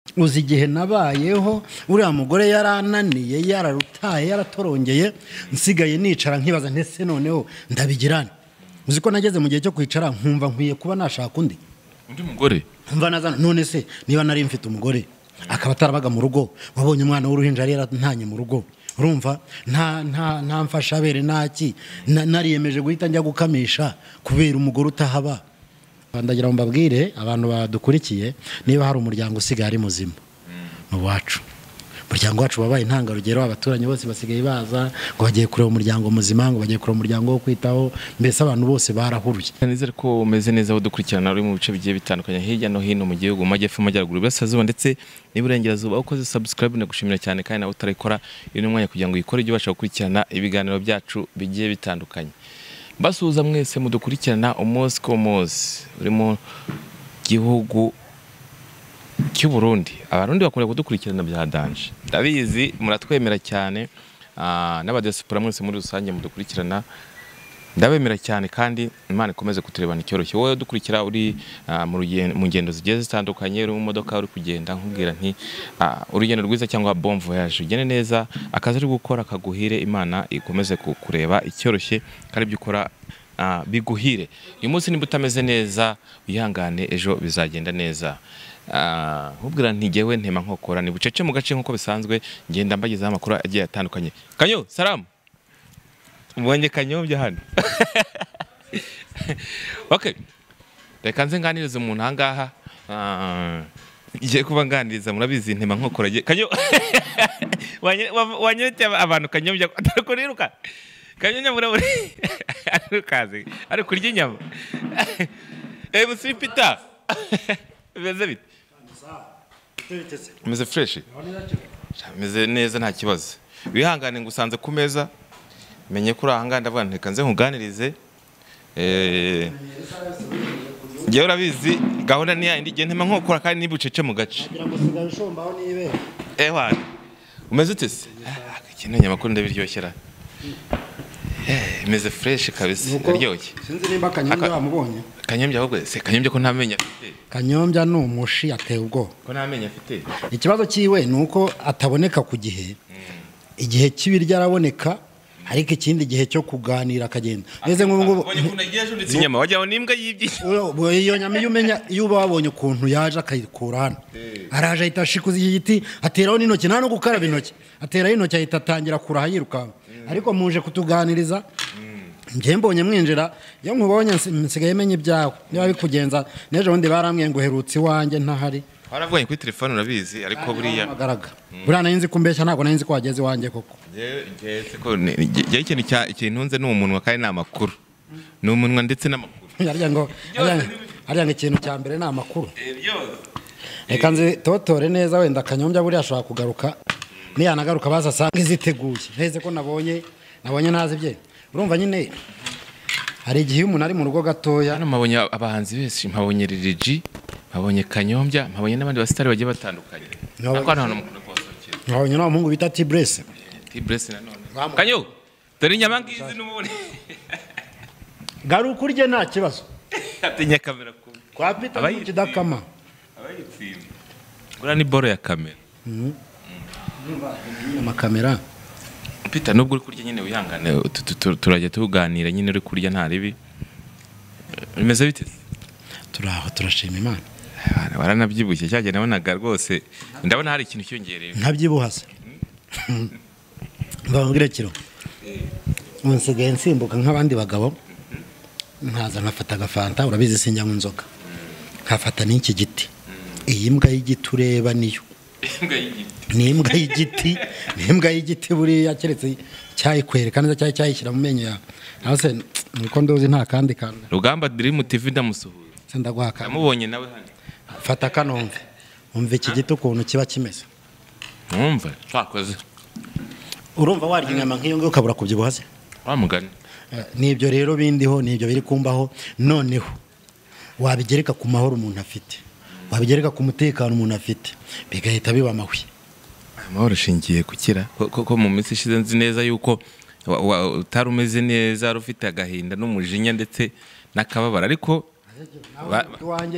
uzi igihe nabayeho uriya mugore yarananiye yararutaye yaratorongeye nsigaye nicara nkibaza ntese noneho ndabigirane uzi ko nageze mu gihe cyo kwicara nkumva nkwiye kuba nashaka undi mugore mva nazana none se niba nari mfite umugore akaba atarabaga mu rugo wabonye umwana w'uruhinja yari yarantanye mu rugo urumva nta mfasha abere naki nariyemeje guhita njya gukamisha kubera umugore utahaba ndagira ngo mbabwire abantu badukurikiye niba hari umuryango usigaye ari muzima mu wacu umuryango wacu wabaye intangarugero abaturanyi bose basigaye baza ngo bagiye kureba umuryango muzima ngo bagiye kureba umuryango wo kwitaho mbese abantu bose barahuruye nizere ko umeze neza udukurikirana uri mu bice bigiye bitandukanye hirya no hino mu gihugu mu majyepfo amajyaruguru iburasirazuba ndetse n'iburengerazuba ukoze subscribe nagushimira cyane kandi nawe utarayikora uyu ni umwanya kugira ngo uyikore ujye ubasha gukurikirana ibiganiro byacu bigiye bitandukanye basuhuza mwese mudukurikirana umunsi ku munsi uri mu gihugu cy'u Burundi abarundi bakunda kudukurikirana bya danje ndabizi muratwemera cyane n'abadesipora mwese muri rusange mudukurikirana ndabemera cyane kandi Imana ikomeze kuturebana icyoroshye wowe dukurikira uri mu ngendo zigiye zitandukanye uri mu modoka uri kugenda nkubwira nti urugendo rwiza cyangwa bon voyage ugene neza akazi ari gukora kaguhire Imana ikomeze kukureba icyoroshye kandi ibyo ukora biguhire uyu munsi nimba utameze neza wihangane ejo bizagenda neza nkubwira nti jyewe ntema nkokora ni bucece mu gace nkuko bisanzwe ngenda mbagezaho amakuru agiye atandukanye kanyo salamu ubonye kanyombya hano okay reka nze nganirize umuntu ahangaha igiye kuba nganiriza murabizi ntema nkokora kanyo wanyete abantu kanyombya atako riruka kanyonya murabure arukaze ari kurya inyama musipita beze bite meze fresh meze neza nta kibazo wihangane ngusanze ku meza menye kuri ahanga ndavuga nti nze nkuganirize ngewe urabizi gahunda ni yindi gihe ntema nkokora kandi nibucece mu gace umeze ute se ikintu nyamakuru ndabiryoshera meze fresh kabisa aryoshye sinzi nimba kanyombya wamubonye kanyombya ahubwo se kanyombya ko ntamenya afite kanyombya ni umushi ateye ubwo ko ntamenya afite ikibazo cyiwe nuko ataboneka ku gihe igihe kibirya araboneka ariko ikindi gihe cyo kuganira akagenda neze nk'ubu inyama wajyaho n'imbwa yibye iyo nyama iyo umenya iyo uba wabonye ukuntu yaje akayikura hano araje ahita ashikuza iki giti ateraho n'intoki nta no gukaraba intoki ateraho intoki ahita atangira kuraha yirukanka ariko muje kutuganiriza njye mbonye mwinjira iyo nkubonye nsigaye menya ibyawe niba bikugenza n'ejo bundi barambwiye ngo uherutse iwanjye ntahari waravuye kuri telefone urabizi ariko buriya buriya nari nzi ko mbeshya ntabwo nari nzi ko wageze iwanjye koko ikintu nze ni umunwa kandi ni amakuru ni umunwa ndetse n'amakuru harya ngo ikintu cya mbere ni amakuru reka nzi totore neza wenda kanyombya buriya ashobora kugaruka niyanagaruka bazasanga iziteguye neze ko nabonye ntazi bye urumva nyine hari igihe umuntu ari mu rugo gatoya hano mpabonye abahanzi benshi mpabonye Lil-G mpabonye kanyombya mpabonye n'abandi basitari bagiye batandukanye ariko hano mukunda kubasohokera mpabonye n'umuhungu bita T-Bless nanone kanyo dore inyama ngizi n'umubone garuka urye nta kibazo atinya kamera kwa Peter n'ikidakama abayitsinda gura ni boro ya kamera amakamera Peter nubwo uri kurya nyine wihangane turajya tuganira nyine uri kurya nta ribi bimeze bite turaho turashima Imana waranabyibushye cyagenda nabonaga rwose ndabona hari ikintu cyongereye ntabyibuhase mbabwire kiro nsigaye nsimbuka nk'abandi bagabo nkaza nkafata agafanta urabizi sinjya mu nzoga nkafata n'iki giti iyi mbwa y'igiti ureba niyo ni imbwa y'igiti buriya keretse cyayikwereka neza cyari cyayishyira mu menyo yawe naho se niko ndozi nta kandi kantu Rugamba Dream TV ndamusuhuza ndaguhaka namubonye nawe hano fata kanomve umva iki giti ukuntu kiba kimeze umva twakoze urumva warya inyama nk'iyo ngiyo ukabura kubyibuha se wamugani nibyo rero bindiho nibyo biri kumbaho noneho wabigereka ku mahoro umuntu afite wabigereka ku mutekano umuntu afite bigahita biba amahwi amahoro shingiye kukira koko mu minsi ishize nzi neza yuko utari umeze neza ufite agahinda n'umujinya ndetse n'akababara ariko wanjye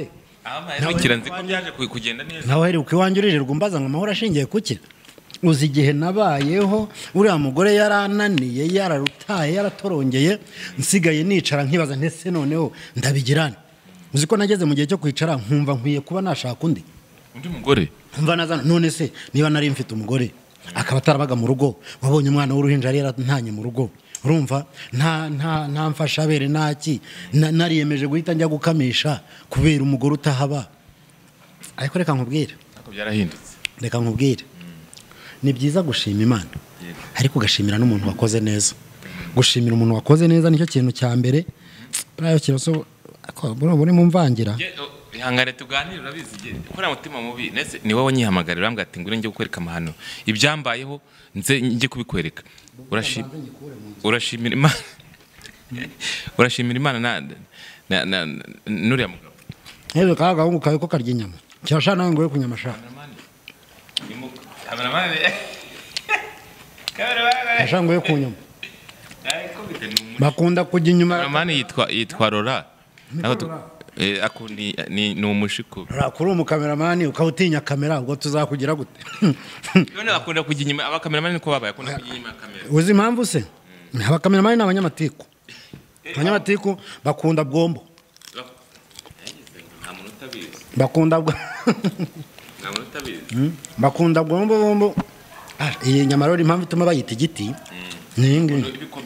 kiranzi ko byaje kugenda neza. nawe heruka iwanjye uririrwa umbaza ngo amahoro ashingiye kuki uzi igihe nabayeho uriya mugore yarananiye yararutaye yaratorongeye nsigaye nicara nkibaza ntese noneho ndabigirane uzi ko nageze mu gihe cyo kwicara nkumva nkwiye kuba nashaka undi mugore mva nazana none se niba nari mfite umugore akaba atarabaga mu rugo wabonye umwana w'uruhinja yari yarantanye mu rugo urumva nta mfasha abere naki nariyemeje guhita njya gukamisha kubera umugore utahaba ariko reka nkubwire byarahindutse reka nkubwire ni byiza gushima Imana ariko ugashimira n'umuntu wakoze neza gushimira umuntu wakoze neza nicyo kintu cya mbere buriya kibazo buri mu mvangira ihangane tuganire urabizi je ukora mutima mubi nese ni wowe nyihamagarira urambwa ati ngure nje gukwereka amahano ibyambayeho nze nje kubikwereka urashimira Imana urashimira Imana na nuriya mugabo hewe kaga ngo kayo ko karya inyama cyasha nawe ngo kunyamasha Kashango yo kunyuma bakunda kujya inyuma Ramani yitwa Rora akundi ni umushiko kuri umukameramani ukawutinya kamera ngo tuzakugira gute none akunda kujya inyuma abakameramani niko babaye akunda kujya inyuma kamera uzi impamvu se abakameramani n'abanyamatiku abanyamatiku bakunda bwombo bakunda bwombo iyi nyama rero impamvu ituma bayita igiti ni ingi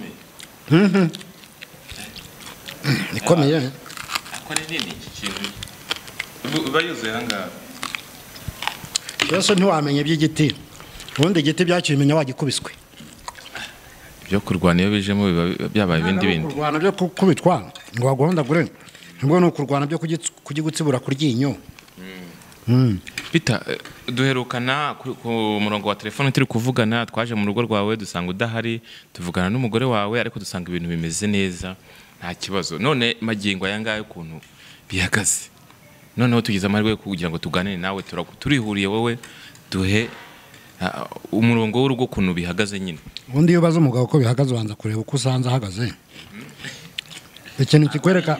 ikomeye akore nini iki kintu bayuze hanga cyose ntiwamenye by'igiti ubundi igiti byakimenya wagikubiswe byo kurwana iyo bijemo byabaye ibindi kurwana byo kubitwa ngo wagondagure ngo no kurwana byo kugigutsibura kuryinyo Peter duherukana ku murongo wa telefone turi kuvugana twaje mu rugo rwawe dusanga udahari tuvugana n'umugore wawe ariko dusanga ibintu bimeze neza nta kibazo none magingo ayangaye ukuntu bihagaze noneho tugize amahirwe kugira ngo tuganire nawe turihuriye wowe duhe umurongo w'urugo ukuntu bihagaze nyine ubundi iyo baza umugabo ko bihagaze ubanza kureba uko usanze ahagaze ikintu kikwereka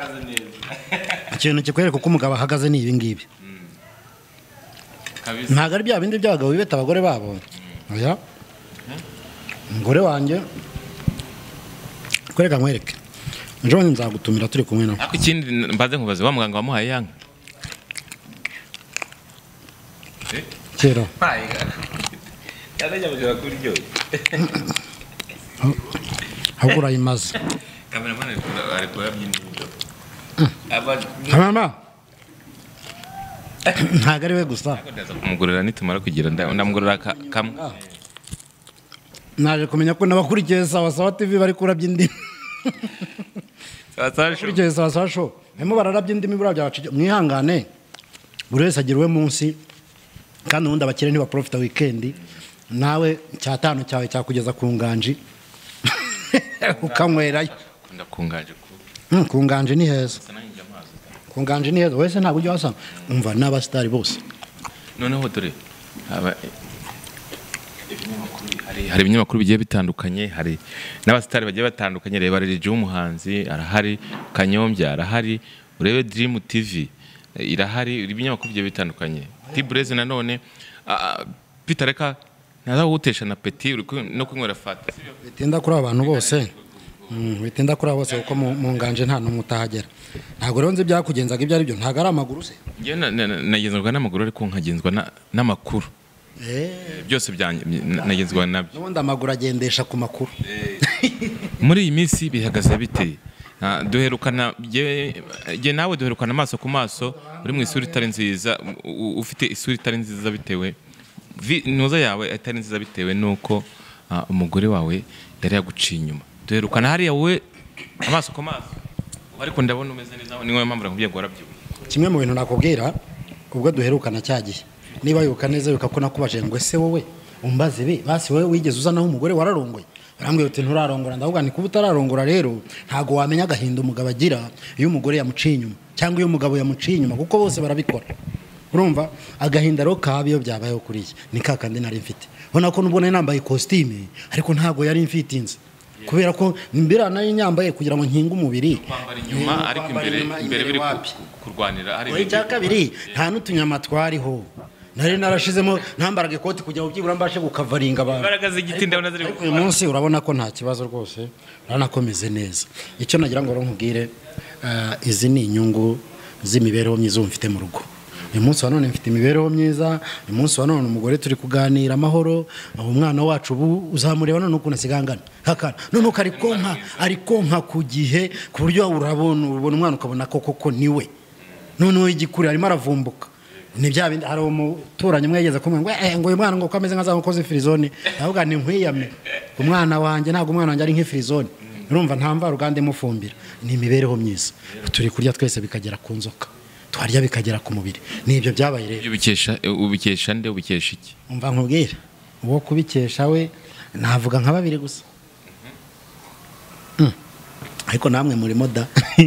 uko umugabo ahagaze ni ibi ngibi ntabwo ari bya bindi by'abagabo bibeta abagore babo oya umugore wanjye kwereka nkwereke ejo nzagutumira turi kumwe nawe ariko ikindi mbaze nkubaze wa muganga wamuhaye yanka kera ahubwo urayimaze ntabwo ari we gusa kumugurira nitumara kugira ndamugurira kamwe naje kumenya ko n'abakurikiye Sawa TV bari kurabya indimi abakurikiye Sawa Show barimo bararabya indimi burabya mwihangane buri wese agira uwe munsi kandi ubundi abakire ntibaprofita weekend nawe cyatanu cyawe cyakugeza ku nganji ukanywerayo ku nganji ni heza kunganje neza wese ntabwo ujya wasanga umva n'abasitari bose noneho dore hari ibinyamakuru bigiye bitandukanye hari n'abasitari bagiye batandukanye reba Rege umuhanzi arahari Kanyombya arahari urebe Dream TV irahari ibinyamakuru bigiye bitandukanye Tibreze nanone Peter reka naza gutesha na Petit no kunywera fata bitinda kuri abantu bose bitinda kuri bose uko mu nganje nta numutahagera ntago rero nzi byakugenzaga ibyo ari byo ntago ari amaguru se nge nagenzwa n'amaguru ariko nkagenzwa n'amakuru byose nagenzwa nabyo n'ubundi amaguru agendesha ku makuru muri iyi minsi bihagaze bite duherukana je nawe duherukana amaso ku maso uri mu isuri itari nziza ufite isuri itari nziza bitewe noza yawe atari nziza bitewe nuko umugore wawe yari yaguciye inyuma duherukana hariya wowe amaso ku maso ariko ndabona umeze neza niwe mpamvu nakubwiye ngo warabyiwe kimwe mu bintu nakubwira ubwo duherukana cyagiye niba yuka neza yuka ko nakubaje ngo ese wowe umbaze be basi wowe wigeze uzanaho umugore wararongoye barambwiye uti nturarongora ndavuga ni kuba utararongora rero ntago wamenya agahinda umugabo agira iyo umugore yamuciye inyuma cyangwa iyo umugabo yamuciye inyuma kuko bose barabikora urumva agahinda ro kabiyo byabayeho kuriye ni kakandi nari mfite ubona ko nubwo nari nambaye costume ariko ntago yari mfitinze kubera ko imbere nayo nyambaye kugira ngo nkinge umubiri kwambara inyuma ariko imbere biri kurwanira hari icya kabiri nta n'utunyama twariho nari narashizemo ntambaraga ikoti kugira ngo byibura mbashe gukavaringa abantu imbaraga z'igiti ndabona ziri uyu munsi urabona ko nta kibazo rwose uranakomeze neza icyo nagira ngo nkubwire izi ni inyungu z'imibereho myiza mfite mu rugo uyu munsi wa none mfite imibereho myiza uyu munsi wa none umugore turi kuganira amahoro umwana wacu ubu uzamureba none ukuntu asigangana hakana none uko ari konka ku gihe ku buryo ubona umwana ukabona koko niwe noneho igikuri arimo aravumbuka ni bya bindi hari umuturanyi mwegeze kumwe ngo uyu mwana ngo kameze nka za mukozi firizone avuga ni nkwiyame umwana wanjye ntabwo umwana wanjye ari nk'ifirizone urumva nta mvaruganda imufumbira ni imibereho myiza turi kurya twese bikagera ku nzoka twarya bikagera ku mubiri nibyo byabaye rero ubikesha nde ubikesha iki umva nkubwire uwo kubikesha we navuga nka babiri gusa ariko namwe murimo da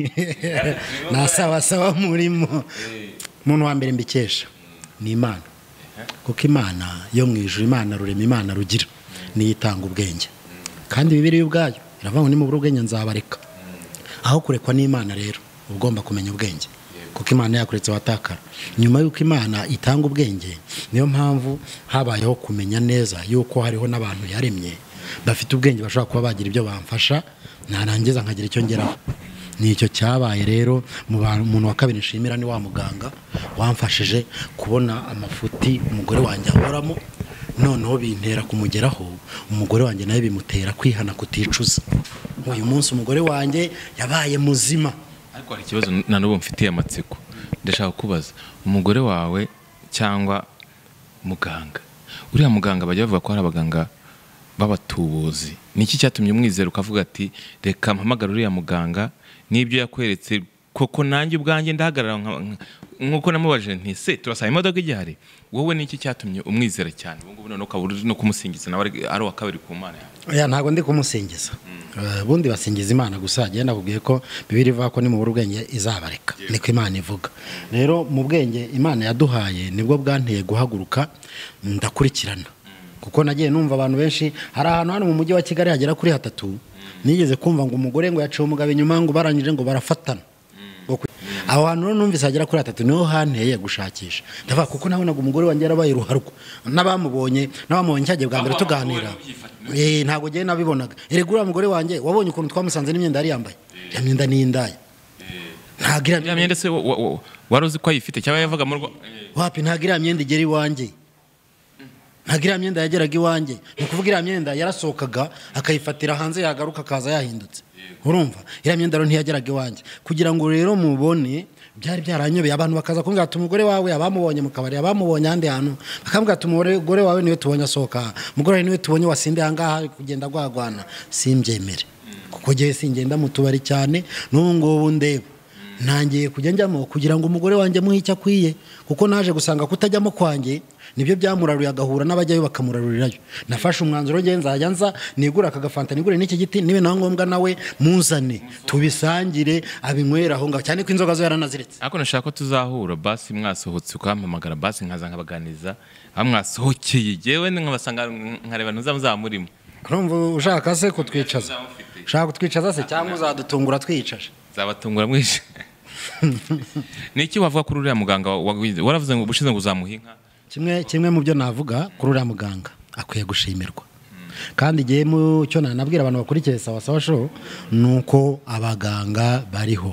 nasaba murimo umuntu wa mbere mbikesha ni Imana kuko Imana yo mu ijuru Imana rurema Imana rugira niyo itanga ubwenge kandi Bibiliya ubwayo iravuga ngo nimubura ubwenge nzabareka aho kurekwa n'Imana rero ugomba kumenya ubwenge kuko Imana yakuretse watakara nyuma y'uko Imana itanga ubwenge niyo mpamvu habayeho kumenya neza yuko hariho n'abantu yaremye bafite ubwenge bashobora kuba bagira ibyo bamfasha narangiza nkagira icyo ngeraho nicyo cyabaye rero umuntu wa kabiri nshimira ni wa muganga wamfashije kubona amafuti umugore wanjye ahoramo noneho bintera kumugeraho umugore wanjye nawe bimutera kwihana kuticuza uyu munsi umugore wanjye yabaye muzima ariko hari ikibazo na n'ubu mfitiye amatsiko ndashaka kubaza umugore wawe cyangwa muganga uriya muganga bajya bavuga ko hari abaganga b'abatubuzi niki cyatumye umwizera ukavuga ati reka mpamagara uriya muganga n'ibyo yakweretse koko nanjye ubwanjye ndahagarara nkuko namubaje nti se turasaba imodoka igihari wowe niki cyatumye umwizera cyane ubu ngubu no kaburi no kumusingiza nawe ari wa kabiri ku Mana yawe ntago ndi kumusingiza bundi basingiza Imana gusa agenda kubwiye ko Bibiliya ivuga ko ni mu bwenge izabareka niko Imana ivuga rero mu bwenge Imana yaduhaye nibwo bwanteye guhaguruka ndakurikirana kuko nagiye numva abantu benshi hari ahantu hano mu mujyi wa Kigali hagera kuri 3 nigeze kumva ngo umugore ngo yaciye umugabo inyuma ngo barangije ngo barafatana aho hantu numvise hagera kuri 3 niho hanteye gushakisha ndavuga kuko nabonaga umugore wanjye yarabaye ruharwa n'abamubonye cyagiye bwa mbere tuganira ntago giye nabibonaga eregura umugore wanjye wabonye ukuntu twamusanze n'imyenda yari yambaye ya myenda ni indaye ntagira myenda se waruzi ko ayifite cyangwa yavuga mu rwo wapi ntagira myenda igera iwanjye ntagira myenda yageraga iwanjye ni kuvuga iriya myenda yarasohokaga akayifatira hanze yagaruka akaza yahindutse urumva iriya myenda rero ntiyageraga iwanjye kugira ngo rero mubone byari byaranyobeye abantu bakaza kumbwira ati umugore wawe abamubonye mu kabari abamubonye ahandi hantu bakambwira ati umugore wawe niwe tubonye asohoka umugore niwe tubonye wasinde ahangaha kugenda gwagwana simbyemere kuko gihe singenda mu tubari cyane n'ubu ngubu ndeba ntangiye kujya njyamo kugira ngo umugore wanjye muhe icyo akwiye kuko naje gusanga kutajyamo kwanjye nibyo byamuraruye agahura n'abajyayo bakamurarurirayo nafashe umwanzuro nge nzajya nza nigura akagafanta nigure n'iki giti nibe naho ngombwa nawe muzane tubisangire abinywera aho ngaho cyane ko inzoga zo yaranaziretse ariko nashaka ko tuzahura basi mwasohotse ukampamagara basi nkaza nkabaganiza amwasohokeye jewe nkabasanga nkareba ntuzamurimo urumva ushaka se kutwicaza ushaka kutwicaza se cyangwa uzadutungura twicaje zabatungura mwishe niki wavuga kuri uriya muganga waravuze ngo ubushize ngo uzamuhinka kimwe mu byo navuga kuri uriya muganga akwiye gushimirwa kandi igihe mu cyo nanabwira abantu bakurikiye sawa show nuko abaganga bariho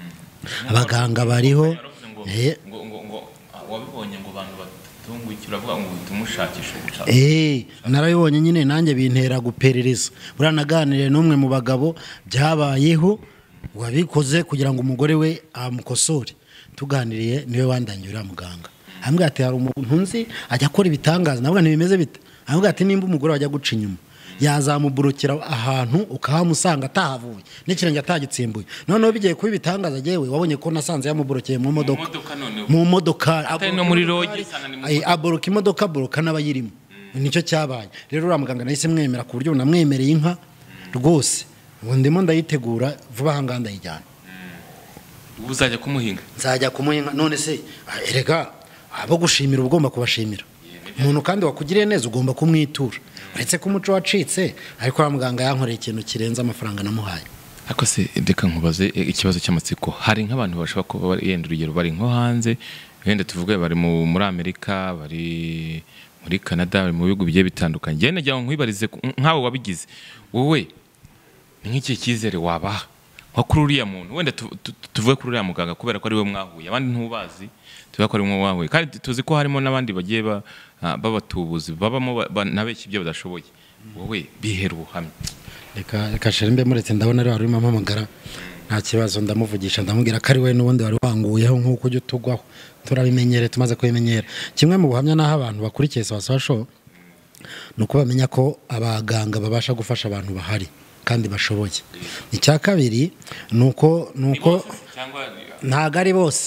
ngo wabibonye ngo abantu batungukira bavuga ngo tumushakishe guca narabibonye nyine nanjye bintera guperereza buranaganire n'umwe mu bagabo byabayeho wabikoze kugira ngo umugore we amukosore tuganiriye niwe wandangiye uriya muganga ambwira ati hari umuntu nzi ajya akora ibitangaza nabwo ntibimeze bite ambwira ati nimba umugore wajya guca inyuma yazamuburukira ahantu ukahamusanga atahavuye n'ikirenge atagitsimbuye noneho bigiye kuba ibitangaza jewe wabonye ko nasanze yamuburukeye mu modoka atari no muri rogi aboroka imodoka aboroka n'abayirimo nicyo cyabaye rero uriya muganga nahise mwemera ku buryo namwemereye inka rwose ubu ndimo ndayitegura vuba aha ngaha ndayijyana ubu nzajya kumuhinga none se erega abo gushimira ugomba kubashimira umuntu kandi wakugiriye neza ugomba kumwitura uretse ko umuco wacitse ariko wa muganga yankoreye ikintu kirenze amafaranga namuhaye. Ako se reka nkubaze ikibazo cy'amatsiko, hari nk'abantu bashobora kuba yenda urugero bari nko hanze wenda tuvuge bari muri Amerika, bari muri Canada, bari mu bihugu bigiye bitandukanye, njye nagira ngo nkwibarize nkawe wabigize wowe ni nk'iki cyizere wabaha nko kuri uriya muntu wenda tuvuge kuri uriya muganga kubera ko ari we mwahuye, abandi ntubazi tuvuge ko ari mwe mwahuye, kandi tuzi ko harimo n'abandi bagiye babatubuzi babamo nabeshya ibyo badashoboye, wowe bihera ubuhamya. Reka Sherembe muretse ndabona ari warimo mpamagara nta kibazo ndamuvugisha ndamubwira ko ari we n'ubundi wari wanguyeho nk'uko ujya utugwaho turabimenyere tumaze kubimenyera. Kimwe mu buhamya naho abantu bakurikiye Sawasawa Show nuko bamenya ko abaganga babasha gufasha abantu bahari kandi bashoboye. Icya kabiri nuko ntago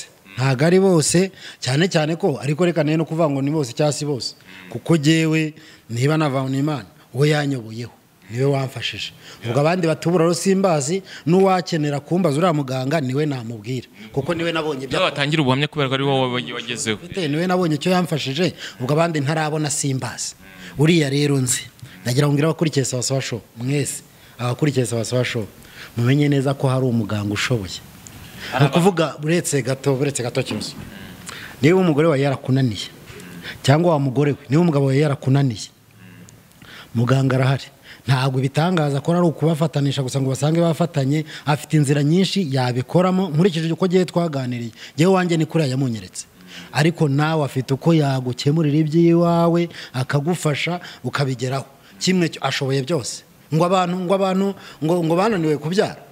ari bose cyane cyane ko ariko reka no kuvuga ngo ni bose cyasi bose kuko jewe niba navana Imana we yanyoboyeho niwe wamfashije, ubwo abandi batubura ro simbazi n'uwakenera kumbaza uriya muganga niwe namubwira kuko niwe nabonye byo batangira ubuhamya kubera ko ari wowe wagezeho, niwe nabonye icyo yamfashije, ubwo abandi ntarabona simbazi. Uriya rero nzi ndagira ngo ngira abakurikiye Sawasawa Show mwese abakurikiye Sawasawa Show mumenye neza ko hari umuganga ushoboye. Ukuvuga buretse gato cyose niba umugore wawe yarakunaniye cyangwa wa mugore we niba umugabo wawe yarakunaniye muganga arahari. Ntabwo bitangaza ko ari ukubafatanisha gusa ngo basange bafatanye, afite inzira nyinshi yabikoramo nkurikije uko giye twaganiriye. Jewe wanjye ni kuri yamunyeretse ariko nawe afite uko yagukemurira iby'iwawe akagufasha ukabigeraho. Kimwe ashoboye byose ngo abantu ngo bananiwe kubyara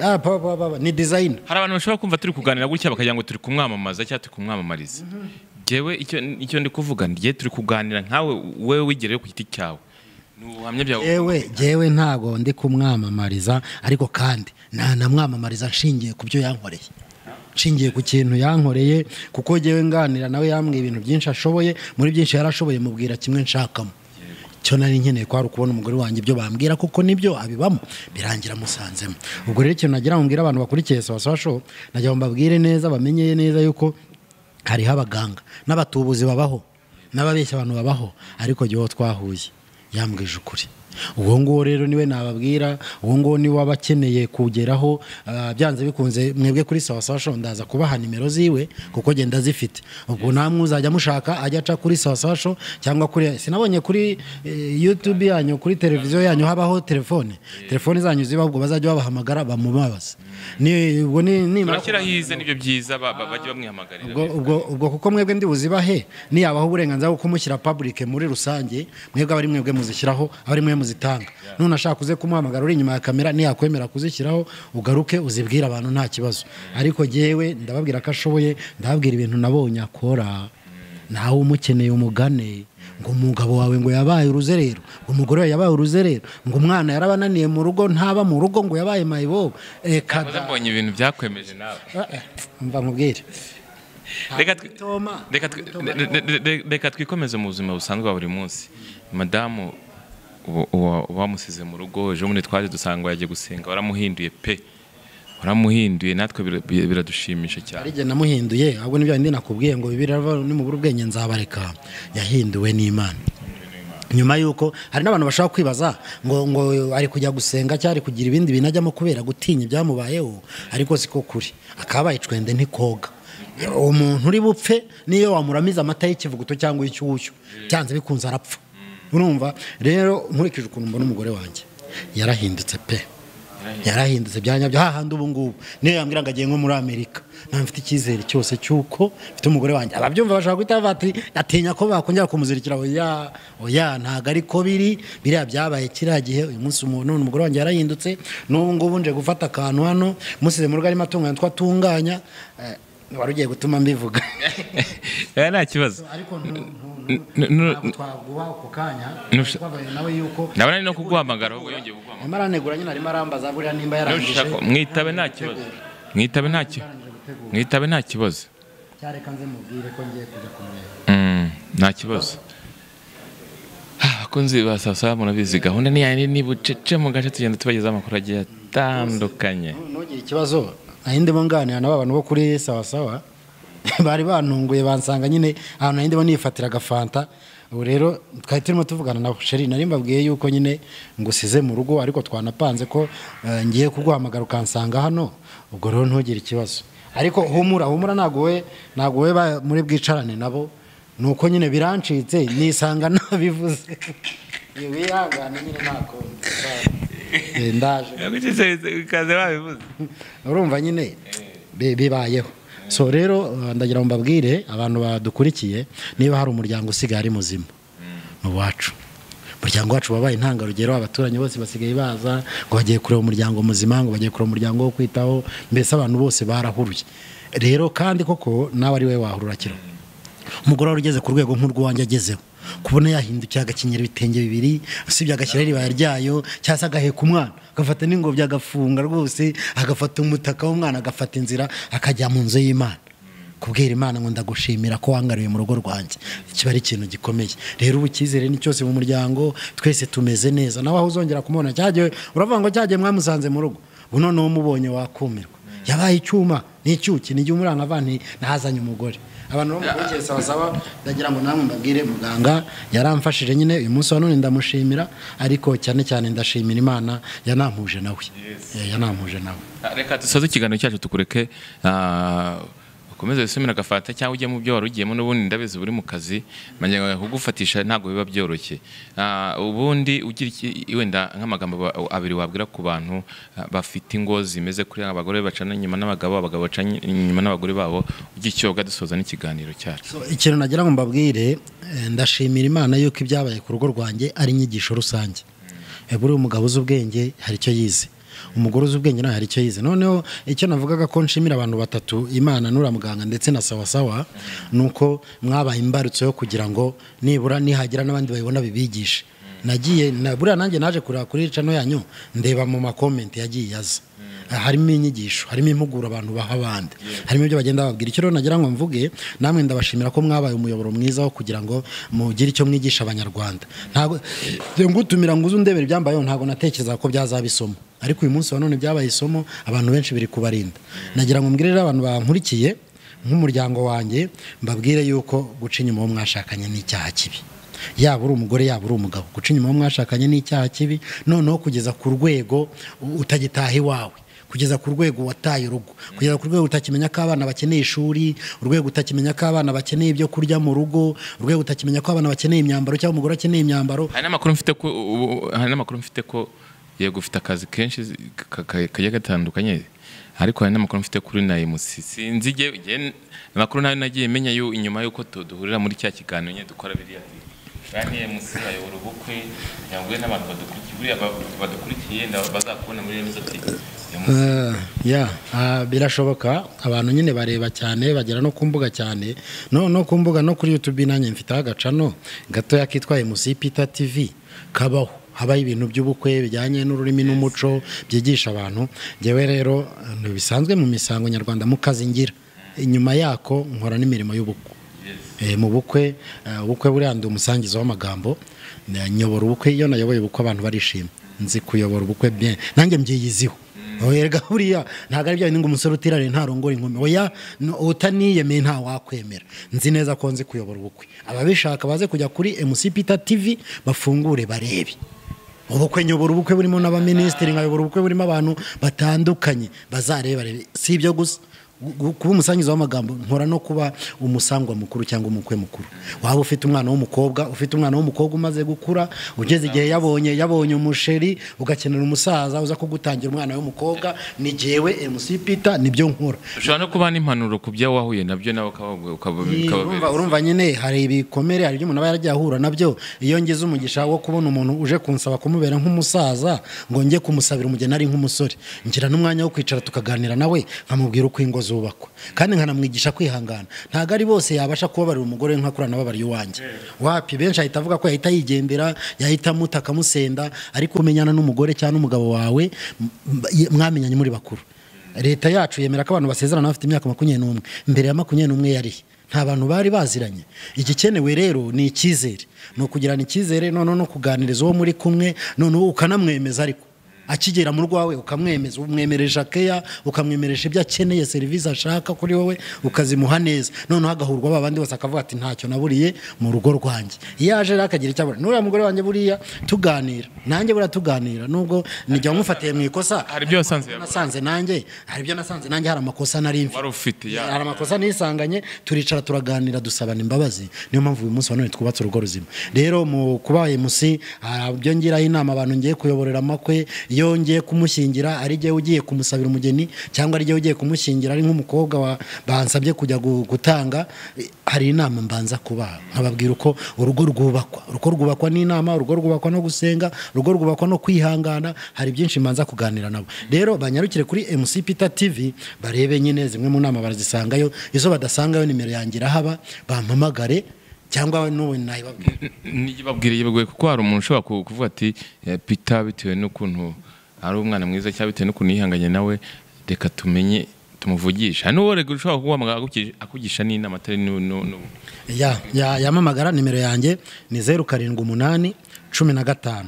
ni design. Hari abantu bashobora kumva turi kuganira gutya bakagira ngo turi kumwamamaza cyangwa turi kumwamamariza. Jewe icyo ndi kuvuga ndiye turi kuganira nkawe wewe wigereyo ku giti cyawe n'ubuhamya byawe. Jewe ntago ndi kumwamamariza ariko kandi namwamamariza nshingiye ku byo yankoreye, nshingiye ku kintu yankoreye kuko jewe nganira nawe yambwiye ibintu byinshi ashoboye, muri byinshi yarashoboye mubwira kimwe nshakamo cyo nari nkeneye ko ari ukubona umugore wanjye ibyo bambwira kuko nibyo abibamo birangira musanzemo. Ubwo rero ikintu nagira ngo mbwira abantu bakurikiye Sawasawa Show nagira ngo mbabwire neza bamenyeye neza yuko hariho abaganga n'abatubuzi babaho n'ababeshya abantu babaho ariko jyewe twahuye yambwije ukuri. Uwo nguwo rero niwe nababwira, uwo nguwo niwe wabakeneye kugeraho. Byanze bikunze mwebwe kuri Sawasawa Show ndaza kubaha nimero ziwe kuko genda zifite, ubwo namwe uzajya mushaka ajya aca kuri Sawasawa Show cyangwa kuri sinabonye kuri YouTube yanyu kuri televiziyo yanyu habaho telefone zanyu ziba, ubwo bazajya babahamagara bamubabaza ubwo ni makira hize nibyo byiza bajye bamwihamagarira. Ubwo kuko mwebwe ndi buzibahe ni yabaho uburenganzira bwo kumushyira public muri rusange, mwebwe abari mwebwe muzishyiraho abari mwe zitanga none ashaka kuze kumuhamagara uri inyuma ya kamera niyakwemera kuzishyiraho ugaruke uzibwira abantu nta kibazo. Ariko jewe ndababwira ko ashoboye, ndababwira ibintu nabonye akora. Nawe umukeneye umugane ngo umugabo wawe ngo yabaye uruzerero, umugore we yabaye uruzerero, ngo umwana yarabananiye mu rugo ntaba mu rugo ngo yabaye mayibo. Reka mbonye ibintu byakwemeje nawe mva mubwire. Reka twikomeze mu buzima busanzwe bwa buri munsi. Madamu wamusize mu rugo ejo muri twaje dusanga yagiye gusenga, waramuhinduye pe, waramuhinduye natwe biradushimisha cyane. Ari je namuhinduye ahubwo nibyo ndi nakubwiye ngo bibirava ni mu buru bwenge nzabareka, yahinduwe n'Imana. Nyuma yuko hari n'abantu bashaka kwibaza ngo ari kujya gusenga cyari kugira ibindi binajyamo kubera gutinya byamubayeho, ariko siko kuri akabaye icwende ntikoga. Umuntu uri bupfe niyo wamuramiza amata y'ikivuguto cyangwa icyushyu cyanze bikunze arapfa. Urumva rero nkurikije ukuntu mbona umugore wanjye yarahindutse pe, yarahindutse byanyabyo hahandi ubu ngubu niyo yambwira ngo agiye nko muri Amerika nta mfite icyizere cyose cyuko mfite umugore wanjye. Ababyumva bashaka guhita bati atinya ko bakongera kumuzirikira oya ntago ariko biriya byabaye kiriya gihe. Uyu munsi umuntu umugore wanjye yarahindutse, n'ubu ngubu nje gufata akantu hano musize mu rugo arimo atunganya wari ugiye gutuma mbivuga. Nta kibazo ariko twaguha ku kanya nawe yuko nabona no kuguhamagara ahubwo yongeye kuguhamagara amaranegura nyine arimo arambaza buriya nimba yarangije mwitabe nta kibazo, mwitabe nta kibazo cyareka nze mubwire ko ngiye kujya kumureba nta kibazo. Abakunzi ba Sawasawa murabizi gahunda ni bucece mu gace tugenda tubageza amakuru agiye atandukanye. Ntugire ikibazo ahindemo nganira n'abantu bo kuri Sawasawa bari bantunguye bansanga nyine ahantu ahindemo nifatira agafanta ubu rero twari turimo tuvugana na Sheri nari mbabwiye yuko nyine ngusize mu rugo ariko twanapanze ko ngiye kuguhamagara ukansanga hano ubwo rero ntugire ikibazo ariko humura ntago we muri bwicarane nabo nuko nyine birancitse nisanga nabivuze wihangane nyine ntako ndaje kaze babivuze urumva nyine bibayeho so rero ndagira ngo mbabwire abantu badukurikiye niba hari umuryango usigaye ari muzima mu wacu umuryango wacu wabaye intangarugero abaturanyi bose basigaye baza ngo bagiye kureba umuryango muzima ngo bagiye kureba umuryango wo kwitaho mbese abantu bose barahuruye rero kandi koko nawe ari we wahurura kiro umugore wari ugeze ku rwego nk'urw'uwanjye agezeho kubona yahindukiye agakenyera ibitenge bibiri usibye agashyira iribaya ryayo cyangwa se agaheka umwana agafata n'ingobyi agafunga rwose agafata umutaka w'umwana agafata inzira akajya mu nzu y'Imana kubwira Imana ngo ndagushimira ko wangaruye mu rugo rwanjye kiba ari ikintu gikomeye rero ubu cyizere ni cyose mu muryango twese tumeze neza nawe aho uzongera kumubona cyagiye uravuga ngo cyagiye mwamusanze mu rugo ubu none umubonye wakumirwa yabaye icyuma n'icyuki n'igihe umuranga avanti nazanye umugore abantu bamukurikiye sawa ndagira ngo namwe mbabwire muganga yaramfashije nyine uyu munsi wa none ndamushimira ariko cyane cyane ndashimira Imana yanampuje nawe reka dusoze ikiganiro cyacu tukureke ukomeze wisomera agafata cyangwa ujye mu byo wari ugiyemo n'ubundi ndabizi buri mu kazi manya kugufatisha ntabwo biba byoroshye ubundi ugira wenda nk'amagambo abiri wabwira ku bantu bafite ingo zimeze kuri abagore bacana inyuma n'abagabo bacana inyuma n'abagore babo ugira icyo dusoza n'ikiganiro cyacu ikintu nagira ngo mbabwire ndashimira Imana yuko ibyabaye ku rugo rwanjye ari inyigisho rusange buri umugabo uzi ubwenge hari icyo yize umugore uzi ubwenge nawe hari icyo yize noneho icyo navugaga ko nshimira abantu batatu Imana nura muganga ndetse na sawa nuko mwabaye imbarutso yo kugira ngo nibura nihagira n'abandi bayibona bibigishe nagiye buriya nanjye naje kureba kuri channel yanyu ndeba mu comment yagiye yaza harimo inyigisho harimo impuguro abantu baha abandi harimo ibyo bagenda babwira icyo rero nagira ngo mvuge namwe ndabashimira ko mwabaye umuyoboro mwiza wo kugira ngo mugire icyo mwigisha abanyarwanda ntabwo ngutumira ngo uzundebere ibyambayeho ntabwo natekereza ko byazabisoma ariko uyu munsi wa none byabaye isomo abantu benshi biri kubarinda nagira ngo mbwirire abantu bankurikiye nk'umuryango wanjye mbabwire yuko guca inyuma wo mwashakanye n'icyaha kibi yaba uri umugore yaba uri umugabo guca inyuma wo mwashakanye n'icyaha kibi noneho kugeza ku rwego utagitaha iwawe kugeza ku rwego wataye urugo kugeza ku rwego utakimenya ko abana bakeneye ishuri urwego utakimenya ko abana bakeneye ibyo kurya mu rugo urwego utakimenya ko abana bakeneye imyambaro cyangwa umugore akeneye imyambaro hari n'amakuru mfite ko yego ufite akazi kenshi kajya gatandukanye ariko hari n'amakuru mfite kuri na MC sinzi amakuru nayo nagiye menya yo inyuma yuko duhurira muri cya kiganiro nye dukora biriya kandi MC ayobora ubukwe yangwe n'abantu badukurikiye bazakubona muri remezo birashoboka abantu nyine bareba cyane bagera no kumbuga cyane no kumbuga no kuri YouTube nanjye mfite agacano gato yakitwaye MC Peter TV kabaho habaye ibintu by'ubukwe bijyanye n'ururimi n'umuco byigisha abantu ngewe rero bisanzwe mu misango nyarwanda mu kazi ngira inyuma yako nkora n'imirimo y'ubukwe mu bukwe buriya ndi umusangizo w'amagambo nyobora ubukwe iyo nayoboye ubukwe abantu barishima nzi kuyobora ubukwe bien nanjye mbyiyiziho oya buriya ntago ari bya ngo umusore utirare ntarongora inkumi oya utaniyemeye nta wakwemera nzi neza ko nzi kuyobora ubukwe ababishaka baze kujya kuri MC Peter TV bafungure barebe ubukwe nyobora ubukwe burimo n'abaminisitiri nkayobora ubukwe burimo abantu batandukanye bazareba si ibyo gusa kuba umusangizo w'amagambo nkora no kuba umusangwa mukuru cyangwa umukwe mukuru waba ufite umwana w'umukobwa umaze gukura ugeze igihe yabonye umusheri ugakenera umusaza uza kugutangira umwana w'umukobwa ni jewe MC Peter nibyo nkora ushobora no kuba n'impanuro ku byo wahuye nabyo nawe urumva nyine hari ibikomere hari ibyo umuntu aba yaragiye ahura nabyo iyo ngize umugisha wo kubona umuntu uje kunsaba kumubera nk'umusaza ngo njye kumusabira umugeni ari nk'umusore ngira n'umwanya wo kwicara tukaganira nawe nkamubwira uko ingo zubakwa kandi nkanamwigisha kwihangana ntago ari bose yabasha kubabarira umugore nkakurana babariye uwanjye wapi benshi ahita avuga ko yahita yigendera yahita mutaka musenda ariko umenyana n'umugore cyangwa n'umugabo wawe mwamenyanye muri bakuru leta yacu yemera ko abantu basezerana bafite imyaka 21 mbere ya 21 yari nta bantu bari baziranye igikenewe rero ni icyizere no kugirana icyizere none no kuganiriza uwo muri kumwe none ukanamwemeza ariko akigera mu rwawe ukamwemeza, umwemeresha keya, ukamwemeresha ibyo akeneye, serivisi ashaka kuri wowe ukazimuha neza, noneho agahurwa babandi bose akavuga ati ntacyo naburiye mu rugo rwanjye. Iyo aje akagira icyo abura, n'uriya mugore wanjye buriya tuganira, nanjye buriya tuganira, nubwo nijya mufatiye mu ikosa, hari ibyo nasanze nanjye, hari amakosa nari mfite, hari amakosa nisanganye, turicara turaganira dusabana imbabazi. Niyo mpamvu uyu munsi wa none twubatse urugo ruzima. Rero mu kuba MC byo ngiraho inama abantu ngiye kuyoborera amakwe, iyo ngiye kumushyingira ari giye ugiye kumusabira umugeni cyangwa ari giye ugiye kumushyingira ari nk'umukobwa bansabye kujya gutanga, hari inama mbanza kubaha, nkababwira uko urugo rwubakwa n'inama, urugo rwubakwa no gusenga, urugo rwubakwa no kwihangana, hari byinshi mbanza kuganira nabo. Rero banyarukire kuri MC Peter TV barebe nyine zimwe mu nama barazisangayo, izo badasangayo nimero yangira haba bampamagare cyangwa n'uwe nibabwiriye bagwe, kuko hari umuntu ushobora kuvuga ati Peter bitewe n'ukuntu ari umwana mwiza cyangwa bitewe n'ukuntu yihanganye nawe, reka tumenye tumuvugisha. Hano rego ushobora kuguhamagara akugisha n'inama atari yamamagara. Nimero yanjye ni 0788 15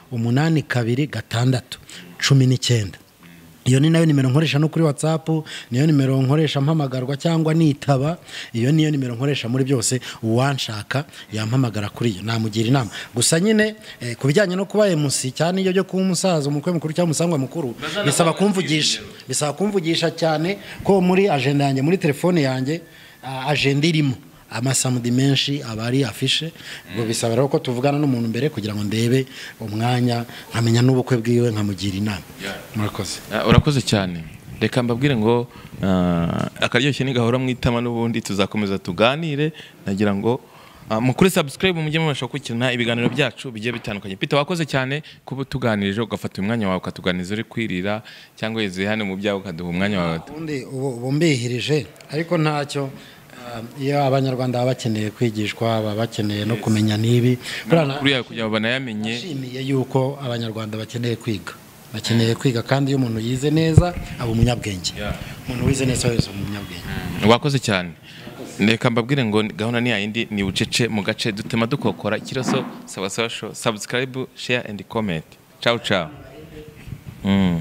82 19. Iyo ni nayo nimero nkoresha no kuri WhatsApp, niyo nimero nkoresha mpamagarwa cyangwa nitaba, iyo niyo nimero nkoresha muri byose. Uwanshaka yampamagara kuri iyo, namugira inama. Gusa nyine kubijyanye no kuba MC cyane iyo byo kuba umusaza, umukwe mukuru cyangwa umusangwa mukuru, bisaba kumvugisha cyane ko muri agenda yanjye, muri telefone yanjye agenda irimo amasamudi menshi abari afishe, ngo bisaba rero ko tuvugana n'umuntu mbere kugira ngo ndebe umwanya, nkamenya n'ubukwe bwiwe, nkamugira inama. Murakoze. Urakoze cyane. Reka mbabwire ngo akaryoshye nigahora mwitama, n'ubundi tuzakomeza tuganire. Nagira ngo mukuri subscribe mujye mubasha gukurikirana ibiganiro byacu bigiye bitandukanye. Peter, wakoze cyane kuba tuganirije, ugafata umwanya wawe ukatuganiza uri kwirira cyangwa yeze hano mu byawe ukaduha umwanya wawe. Ubu mbihirije, ariko ntacyo. Iyo abanyarwanda baba bakeneye kwigishwa, baba bakeneye no kumenya nibi kugira banayamenye. Nshimiye yuko abanyarwanda bakeneye kwiga, kandi iyo umuntu yize neza aba umunyabwenge. Umuntu wize neza wese umunyabwenge. Wakoze cyane. Reka mbabwire ngo gahunda ni yindi, ni bucece mu gace dutema dukokora. Kiroso subscribe, share and comment. Ciao ciao.